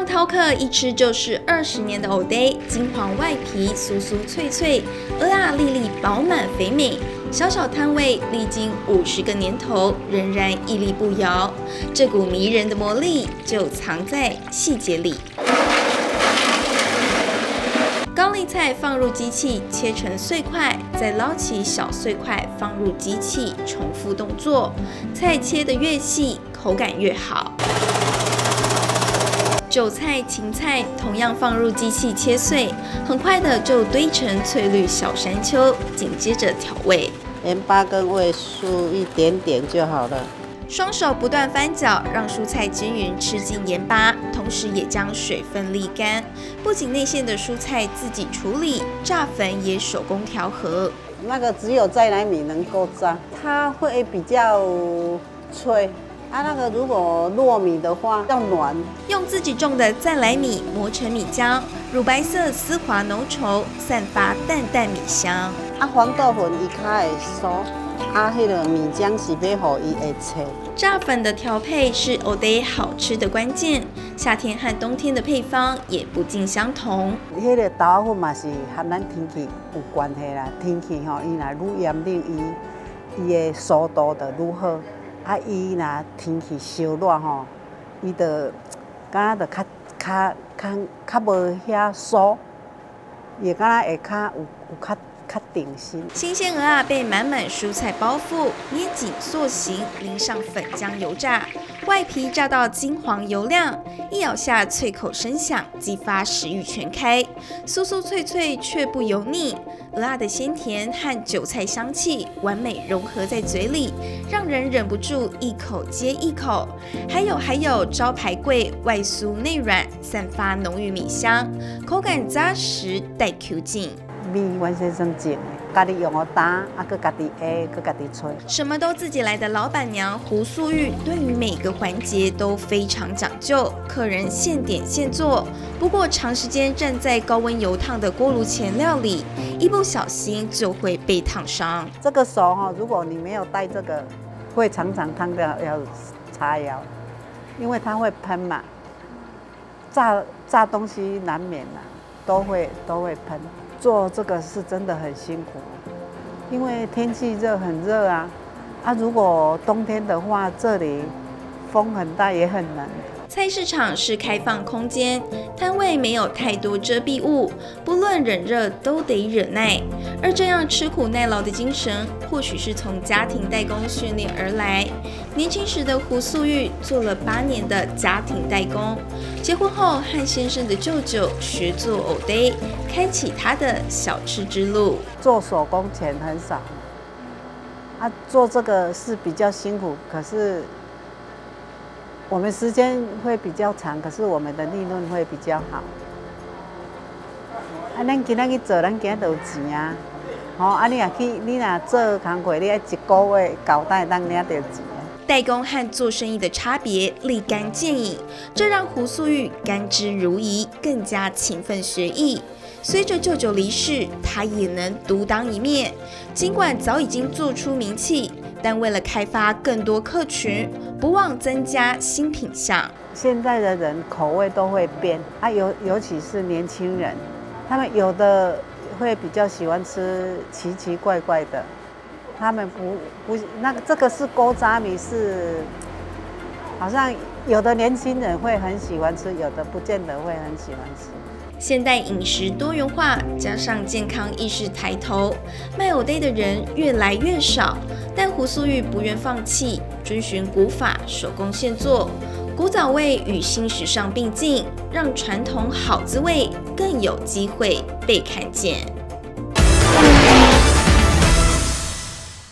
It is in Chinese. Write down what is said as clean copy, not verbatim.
让饕客一吃就是20年的藕呆，金黄外皮酥酥脆脆，蚵仔粒粒饱满肥美。小小摊位历经50个年头，仍然屹立不摇。这股迷人的魔力就藏在细节里。高丽菜放入机器切成碎块，再捞起小碎块放入机器，重复动作。菜切得越细，口感越好。韭菜、芹菜同样放入机器切碎，很快的就堆成翠绿小山丘，紧接着调味， 盐巴跟味素一点点就好了。 双手不断翻搅，让蔬菜均匀吃进盐巴，同时也将水分沥干。不仅内馅的蔬菜自己处理，炸粉也手工调和。 那个只有再来米能够炸，它会比较脆。那个如果糯米的话要软， 用自己种的再来米磨成米浆，乳白色丝滑浓稠，散发淡淡米香。 黄豆粉伊较会酥，迄个米浆是要互伊会脆。 炸粉的调配是藕呆好吃的关键，夏天和冬天的配方也不尽相同。 迄个豆粉嘛是和咱天气有关系啦，天气吼伊若愈炎冷，伊的酥度就愈好。伊若天气烧热吼，伊就敢若就较无遐酥，也敢若会有较定心。 新鲜蚵仔被满满蔬菜包覆，捏紧塑形，淋上粉浆油炸，外皮炸到金黄油亮，一咬下脆口声响，激发食欲全开，酥酥脆脆却不油腻。蚵仔的鲜甜和韭菜香气完美融合在嘴里，让人忍不住一口接一口。还有招牌粿，外酥内软，散发浓郁米香，口感扎实带 Q 劲。 米原先生种的，家己用个打，佮家己下，佮家己吹。 什么都自己来的老板娘胡素玉，对于每个环节都非常讲究，客人现点现做。不过长时间站在高温油烫的锅炉前料理，一不小心就会被烫伤。 这个手哈，如果你没有带这个，会常常烫掉要擦腰，因为它会喷嘛。炸东西难免啦，都会喷。做这个是真的很辛苦，因为天气很热啊。如果冬天的话，这里风很大也很冷。 菜市场是开放空间，摊位没有太多遮蔽物，不论冷热都得忍耐。而这样吃苦耐劳的精神，或许是从家庭代工训练而来。年轻时的胡素玉做了8年的家庭代工，结婚后和先生的舅舅学做藕呆，开启他的小吃之路。 做手工钱很少，做这个是比较辛苦，可是我们时间会比较长，可是我们的利润会比较好。咱今仔去做，咱今仔就有钱啊。你若做工课，你要1个月交代当领到钱。 代工和做生意的差别立竿见影，这让胡素玉甘之如饴，更加勤奋学艺。随着舅舅离世，他也能独当一面。尽管早已经做出名气，但为了开发更多客群，不忘增加新品项。 现在的人口味都会变，尤其是年轻人，他们有的会比较喜欢吃奇奇怪怪的，他们不这个是锅渣米，是好像有的年轻人会很喜欢吃，有的不见得会很喜欢吃。 现代饮食多元化，加上健康意识抬头，卖藕呆的人越来越少。但胡素玉不愿放弃，遵循古法，手工现做，古早味与新时尚并进，让传统好滋味更有机会被看见。